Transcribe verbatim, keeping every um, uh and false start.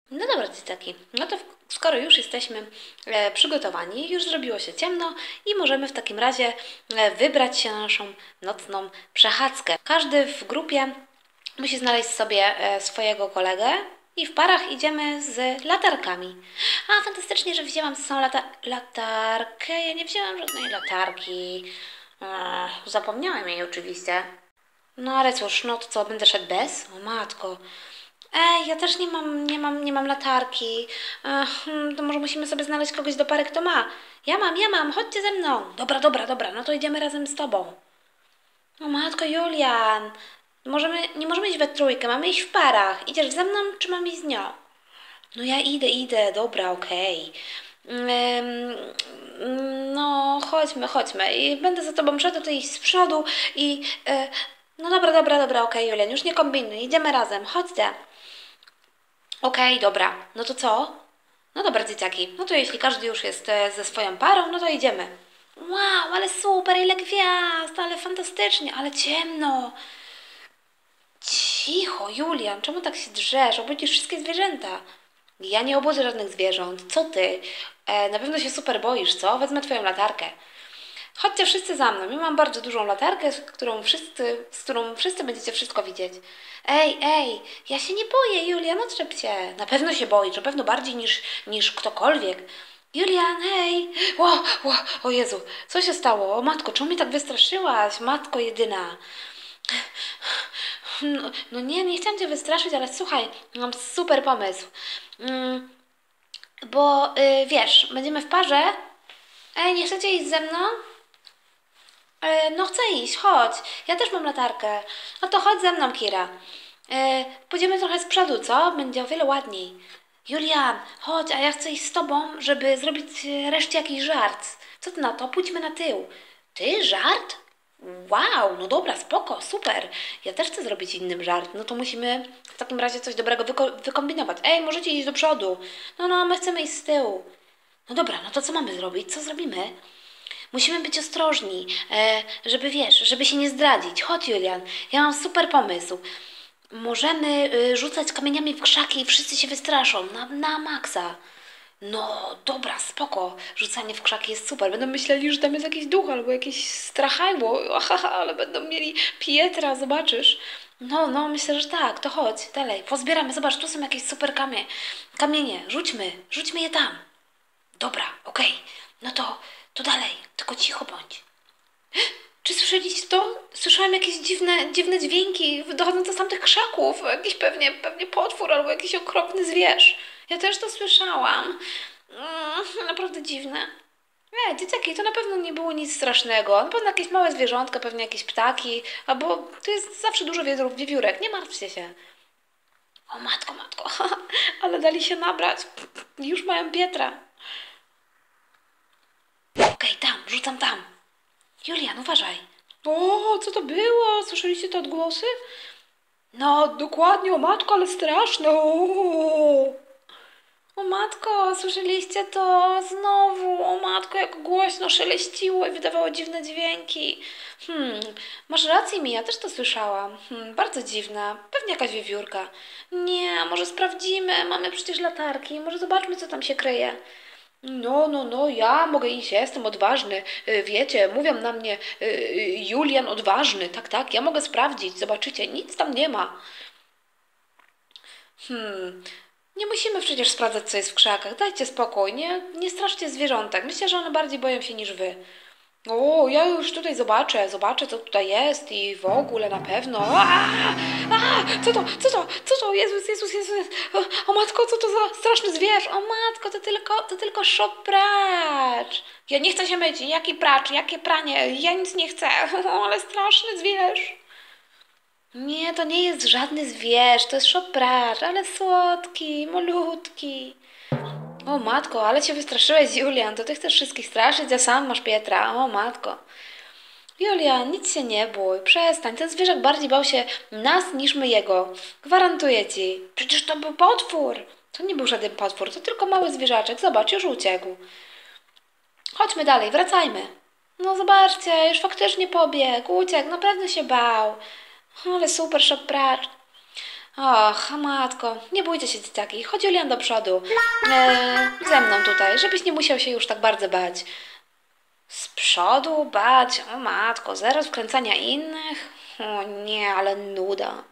No dobra, dzieciaki, no to w- skoro już jesteśmy e, przygotowani, już zrobiło się ciemno i możemy w takim razie e, wybrać się na naszą nocną przechadzkę. Każdy w grupie musi znaleźć sobie e, swojego kolegę i w parach idziemy z latarkami. A, fantastycznie, że wzięłam z sobą lata latarkę. Ja nie wzięłam żadnej latarki. E, zapomniałem jej oczywiście. No ale cóż, no to co, będę szedł bez? O matko. Ej, ja też nie mam, nie mam, nie mam latarki. Ech, hmm, to może musimy sobie znaleźć kogoś do pary, kto ma. Ja mam, ja mam, chodźcie ze mną. Dobra, dobra, dobra, no to idziemy razem z tobą. O matko, Julian. Możemy, nie możemy iść we trójkę, mamy iść w parach. Idziesz ze mną, czy mam iść z nią? No ja idę, idę, dobra, okej. Ym, no, chodźmy, chodźmy. I będę za tobą szedł, ty iść z przodu i... e, no dobra, dobra, dobra, okej, Julian, już nie kombinuj, idziemy razem, chodźcie. Okej, dobra. No to co? No dobra, dzieciaki. No to jeśli każdy już jest e, ze swoją parą, no to idziemy. Wow, ale super, ile gwiazd, ale fantastycznie, ale ciemno. Cicho, Julian, czemu tak się drzesz? Obudzisz wszystkie zwierzęta. Ja nie obudzę żadnych zwierząt. Co ty? E, na pewno się super boisz, co? Wezmę twoją latarkę. Chodźcie wszyscy za mną. Ja mam bardzo dużą latarkę, z którą wszyscy, z którą wszyscy będziecie wszystko widzieć. Ej, ej, ja się nie boję, Julian, otrzep się. Na pewno się boisz, na pewno bardziej niż, niż ktokolwiek. Julian, hej! Ło, ło, o Jezu, co się stało? O matko, czemu mnie tak wystraszyłaś? Matko jedyna. No, no nie, nie chciałam cię wystraszyć, ale słuchaj, mam super pomysł. Mm, bo y, wiesz, będziemy w parze. Ej, nie chcecie iść ze mną? E, no chcę iść, chodź. Ja też mam latarkę. No to chodź ze mną, Kira. E, pójdziemy trochę z przodu, co? Będzie o wiele ładniej. Julian, chodź, a ja chcę iść z tobą, żeby zrobić e, reszcie jakiś żart. Co ty na to? Pójdźmy na tył. Ty? Żart? Wow, no dobra, spoko, super. Ja też chcę zrobić innym żart. No to musimy w takim razie coś dobrego wyko- wykombinować. Ej, możecie iść do przodu. No, no, my chcemy iść z tyłu. No dobra, no to co mamy zrobić? Co zrobimy? Musimy być ostrożni, e, żeby wiesz, żeby się nie zdradzić. Chodź, Julian, ja mam super pomysł. Możemy y, rzucać kamieniami w krzaki i wszyscy się wystraszą na, na maksa. No, dobra, spoko. Rzucanie w krzaki jest super. Będą myśleli, że tam jest jakiś duch albo jakieś strachajło. Ahaha, ale będą mieli Pietra, zobaczysz. No, no, myślę, że tak. To chodź, dalej. Pozbieramy. Zobacz, tu są jakieś super kamie. Kamienie. Rzućmy. Rzućmy je tam. Dobra, okej. No to, to dalej. Tylko cicho bądź. Czy słyszeliście to? Słyszałam jakieś dziwne, dziwne dźwięki dochodzące z tamtych krzaków. Jakiś pewnie, pewnie potwór albo jakiś okropny zwierz. Ja też to słyszałam. Mm, naprawdę dziwne. Nie, dzieciaki, to na pewno nie było nic strasznego. Na pewno jakieś małe zwierzątka, pewnie jakieś ptaki, albo tu jest zawsze dużo wiewiórek, wiewiórek. Nie martwcie się. O matko, matko, ale dali się nabrać. Już mają Pietra. Okej, tam, rzucam tam. Julian, uważaj. O, co to było? Słyszeliście te odgłosy? No, dokładnie, o matko, ale straszne. O, o matko, słyszeliście to? Znowu, o matko, jak głośno szeleściło i wydawało dziwne dźwięki. Hmm, masz rację, Mija, też to słyszałam. Hmm, bardzo dziwne. Pewnie jakaś wiewiórka. Nie, może sprawdzimy, mamy przecież latarki, może zobaczmy, co tam się kryje. No, no, no, ja mogę iść, ja jestem odważny. Y, Wiecie, mówią na mnie y, y, Julian odważny. Tak, tak, ja mogę sprawdzić, zobaczycie, nic tam nie ma. Hmm, nie musimy przecież sprawdzać, co jest w krzakach. Dajcie spokój, nie, nie straszcie zwierzątek. Myślę, że one bardziej boją się niż wy. O, ja już tutaj zobaczę, zobaczę, co tutaj jest i w ogóle na pewno. A, a, co to, co to, co to, Jezus, Jezus, Jezus. O, o matko, co to za straszny zwierz? O matko, to tylko, to tylko szop-pracz. Ja nie chcę się myć, jaki pracz, jakie pranie, ja nic nie chcę, o, ale straszny zwierz. Nie, to nie jest żadny zwierz, to jest szop-pracz, ale słodki, malutki. O matko, ale cię wystraszyłeś, Julian. To ty chcesz wszystkich straszyć, a sam masz Pietra. O matko. Julian, nic się nie bój. Przestań. Ten zwierzak bardziej bał się nas niż my jego. Gwarantuję ci. Przecież to był potwór. To nie był żaden potwór, to tylko mały zwierzaczek. Zobacz, już uciekł. Chodźmy dalej, wracajmy. No zobaczcie, już faktycznie pobiegł, uciekł, naprawdę się bał. Ale super, szop pracz. Och, matko, nie bójcie się dzieciaki, chodź Julian do przodu. E, ze mną tutaj, żebyś nie musiał się już tak bardzo bać. Z przodu bać? O matko, zero wkręcania innych? O nie, ale nuda.